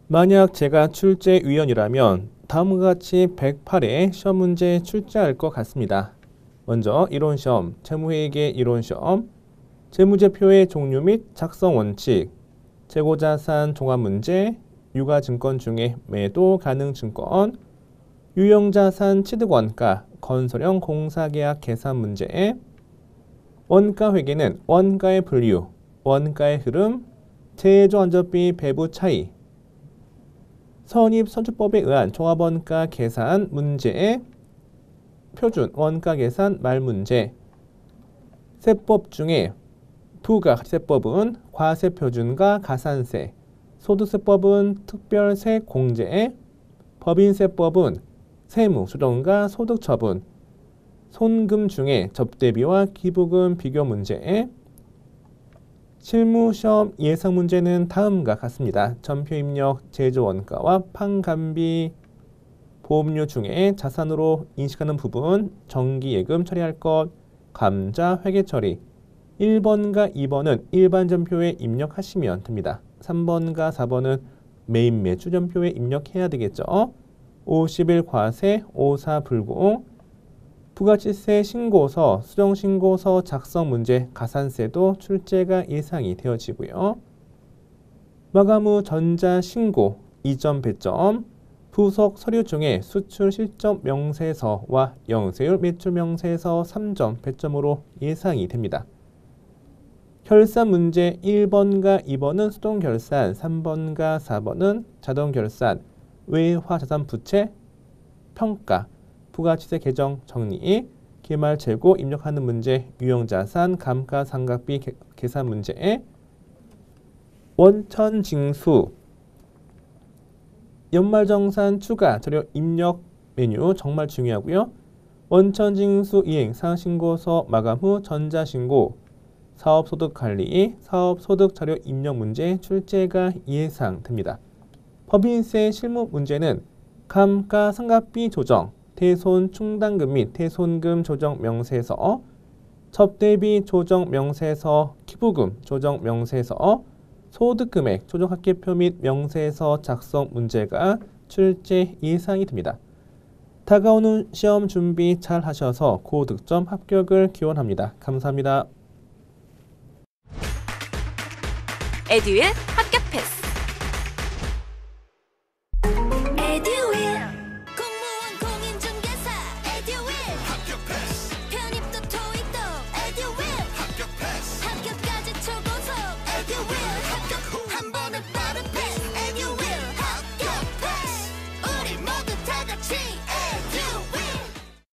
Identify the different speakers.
Speaker 1: 만약 제가 출제위원이라면 다음과 같이 108회 시험 문제 출제할 것 같습니다. 먼저 이론시험, 재무회계 이론시험, 재무제표의 종류 및 작성 원칙, 재고자산 종합문제, 유가증권 중에 매도 가능 증권, 유형자산 취득원가, 건설형 공사계약 계산 문제, 원가회계는 원가의 분류, 원가의 흐름, 제조안전비 배부 차이, 선입선출법에 의한 종합원가 계산 문제, 표준 원가 계산 말문제, 세법 중에 부가세법은 과세표준과 가산세, 소득세법은 특별세 공제, 법인세법은 세무 조정과 소득처분, 손금 중에 접대비와 기부금 비교 문제, 실무시험 예상 문제는 다음과 같습니다. 전표입력 제조원가와 판관비 보험료 중에 자산으로 인식하는 부분, 정기예금 처리할 것, 감자 회계 처리. 1번과 2번은 일반 전표에 입력하시면 됩니다. 3번과 4번은 매입 매주 전표에 입력해야 되겠죠. 50일 과세, 54 불공, 부가치세 신고서, 수정신고서 작성 문제, 가산세도 출제가 예상이 되어지고요. 마감 후 전자신고, 이점 배점, 부속 서류 중에 수출 실적 명세서와 영세율 매출 명세서 3점 배점으로 예상이 됩니다. 결산 문제 1번과 2번은 수동결산, 3번과 4번은 자동결산, 외화자산 부채, 평가, 부가치세 계정 정리, 기말 재고 입력하는 문제, 유형자산, 감가상각비 계산 문제, 원천징수, 연말정산 추가 자료 입력 메뉴 정말 중요하고요. 원천징수 이행 상신고서 마감 후 전자신고, 사업소득관리, 사업소득자료 입력 문제 출제가 예상됩니다. 법인세 실무 문제는 감가상각비 조정, 대손 충당금 및 대손금 조정 명세서, 접대비 조정 명세서, 기부금 조정 명세서, 소득금액 조정합계표 및 명세서 작성 문제가 출제 예상이 됩니다. 다가오는 시험 준비 잘 하셔서 고득점 합격을 기원합니다. 감사합니다.
Speaker 2: 에듀윌 합격 패스.
Speaker 3: 에듀윌 공무원 공인중개사 에듀윌 합격 패스. 편입도 토익도 에듀윌 합격 패스. 합격까지 초고속 에듀윌 합격 후 한 번에 빠른 패스 에듀윌 합격 패스. 우리 모두 다 같이